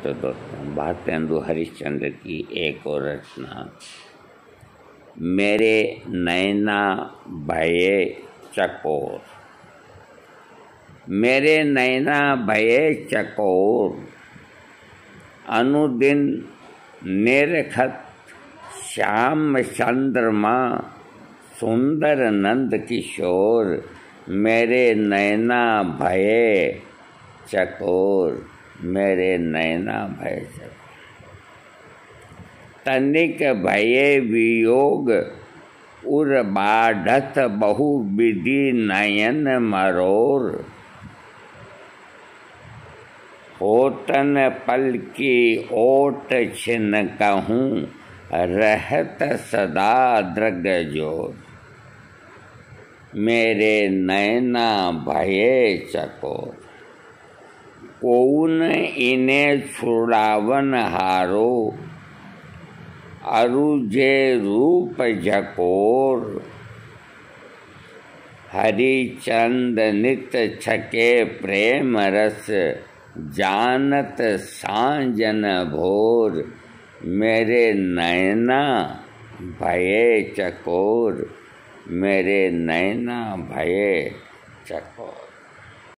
तो दोस्तों, भारतेंदु हरिश्चंद्र की एक और रचना, मेरे नैना भये चकोर। मेरे नैना भये चकोर, अनुदिन निरखत श्याम चंद्रमा, सुंदर नंद किशोर। मेरे नैना भये चकोर, मेरे नैना भये चकोर। तनिक भये वियोग, उर बाढ़त बहु विधि नयन मरोर। होतन पल की ओट छिन कहूँ, रहत सदा दृग जोर। मेरे नैना भये चकोर, कौन इन्हें छुड़ावन हारो। अरुजे रूप झकोर, हरिचंद नित छके प्रेम रस। जानत सांजन भोर, मेरे नैना भये चकोर, मेरे नैना भये चकोर।